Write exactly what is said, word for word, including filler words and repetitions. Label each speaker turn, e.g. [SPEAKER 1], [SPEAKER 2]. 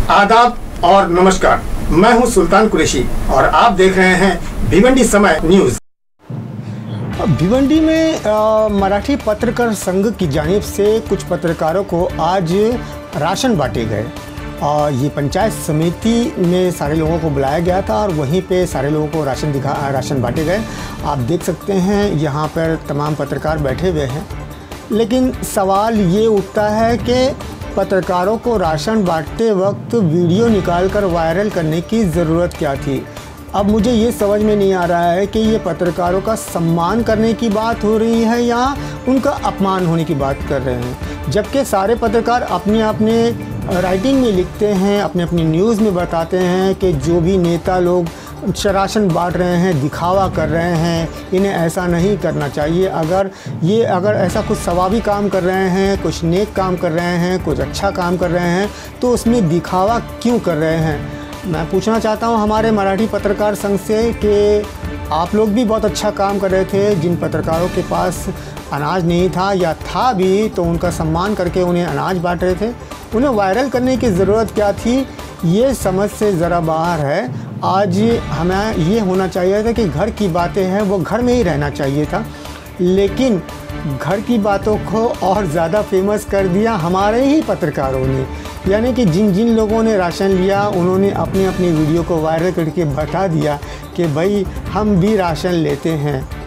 [SPEAKER 1] आदाब और नमस्कार, मैं हूं सुल्तान कुरैशी और आप देख रहे हैं भिवंडी समय न्यूज़।
[SPEAKER 2] भिवंडी में आ, मराठी पत्रकार संघ की जानिब से कुछ पत्रकारों को आज राशन बांटे गए और ये पंचायत समिति में सारे लोगों को बुलाया गया था और वहीं पे सारे लोगों को राशन दिखा राशन बांटे गए। आप देख सकते हैं यहाँ पर तमाम पत्रकार बैठे हुए हैं, लेकिन सवाल ये उठता है कि पत्रकारों को राशन बांटते वक्त वीडियो निकालकर वायरल करने की ज़रूरत क्या थी। अब मुझे ये समझ में नहीं आ रहा है कि ये पत्रकारों का सम्मान करने की बात हो रही है या उनका अपमान होने की बात कर रहे हैं, जबकि सारे पत्रकार अपने अपने राइटिंग में लिखते हैं, अपने अपनी न्यूज़ में बताते हैं कि जो भी नेता लोग राशन बांट रहे हैं, दिखावा कर रहे हैं, इन्हें ऐसा नहीं करना चाहिए। अगर ये अगर ऐसा कुछ सवाबी काम कर रहे हैं, कुछ नेक काम कर रहे हैं, कुछ अच्छा काम कर रहे हैं, तो उसमें दिखावा क्यों कर रहे हैं। मैं पूछना चाहता हूं हमारे मराठी पत्रकार संघ से कि आप लोग भी बहुत अच्छा काम कर रहे थे। जिन पत्रकारों के पास अनाज नहीं था या था भी तो उनका सम्मान करके उन्हें अनाज बांट रहे थे, उन्हें वायरल करने की ज़रूरत क्या थी, ये समझ से ज़रा बाहर है। आज हमें ये होना चाहिए था कि घर की बातें हैं वो घर में ही रहना चाहिए था, लेकिन घर की बातों को और ज़्यादा फेमस कर दिया हमारे ही पत्रकारों ने। यानी कि जिन जिन लोगों ने राशन लिया उन्होंने अपनी अपनी वीडियो को वायरल करके बता दिया कि भाई हम भी राशन लेते हैं।